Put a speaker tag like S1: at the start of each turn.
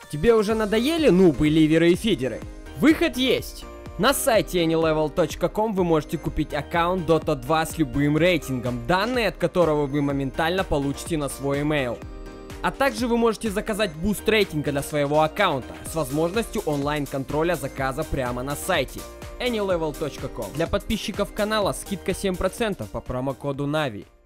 S1: Тебе уже надоели нубы, ливеры и фидеры? Выход есть! На сайте anylevel.com вы можете купить аккаунт Dota 2 с любым рейтингом, данные от которого вы моментально получите на свой email. А также вы можете заказать буст рейтинга для своего аккаунта с возможностью онлайн-контроля заказа прямо на сайте anylevel.com. Для подписчиков канала скидка 7% по промокоду NAVI.